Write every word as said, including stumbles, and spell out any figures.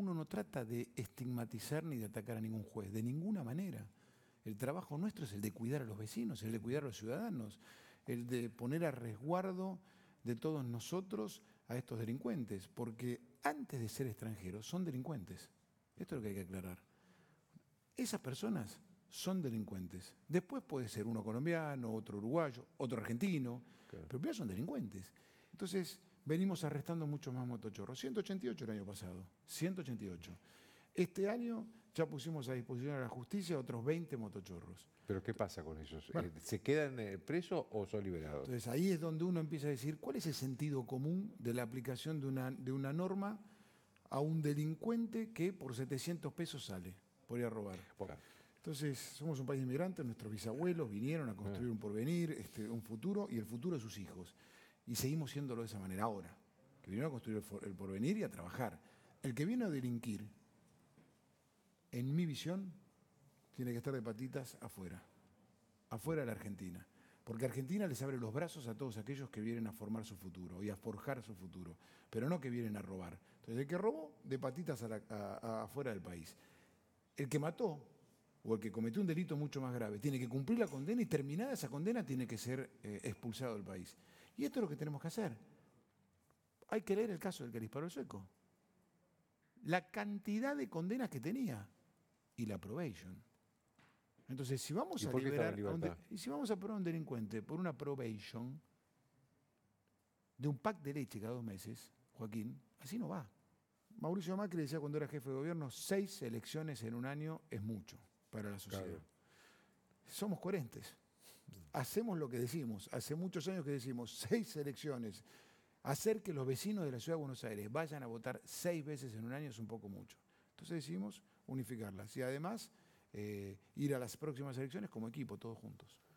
uno no trata de estigmatizar ni de atacar a ningún juez, de ninguna manera. El trabajo nuestro es el de cuidar a los vecinos, el de cuidar a los ciudadanos, el de poner a resguardo de todos nosotros a estos delincuentes, porque antes de ser extranjeros son delincuentes. Esto es lo que hay que aclarar. Esas personas son delincuentes. Después puede ser uno colombiano, otro uruguayo, otro argentino, claro, pero primero son delincuentes. Entonces, venimos arrestando muchos más motochorros. ciento ochenta y ocho el año pasado, ciento ochenta y ocho. Este año ya pusimos a disposición de la justicia otros veinte motochorros. ¿Pero qué pasa con ellos? Bueno, ¿Se quedan presos o son liberados? Entonces ahí es donde uno empieza a decir, ¿cuál es el sentido común de la aplicación de una, de una norma a un delincuente que por setecientos pesos sale por ir a robar? Bueno. Entonces, somos un país de inmigrantes, nuestros bisabuelos vinieron a construir un porvenir, este, un futuro y el futuro de sus hijos. Y seguimos siéndolo de esa manera ahora, que vinieron a construir el porvenir y a trabajar. El que viene a delinquir, en mi visión, tiene que estar de patitas afuera, afuera de la Argentina. Porque Argentina les abre los brazos a todos aquellos que vienen a formar su futuro y a forjar su futuro, pero no que vienen a robar. Entonces, el que robó, de patitas a la, a, a, afuera del país. El que mató, o el que cometió un delito mucho más grave, tiene que cumplir la condena y terminada esa condena tiene que ser eh, expulsado del país. Y esto es lo que tenemos que hacer. Hay que leer el caso del que disparó el sueco. La cantidad de condenas que tenía y la probation. Entonces, si vamos a liberar a un, y si vamos a probar a un delincuente por una probation de un pack de leche cada dos meses, Joaquín, así no va. Mauricio Macri decía cuando era jefe de gobierno, seis elecciones en un año es mucho para la sociedad. Claro. Somos coherentes. Hacemos lo que decimos. Hace muchos años que decimos, seis elecciones. Hacer que los vecinos de la Ciudad de Buenos Aires vayan a votar seis veces en un año es un poco mucho. Entonces decidimos unificarlas y además eh, ir a las próximas elecciones como equipo, todos juntos.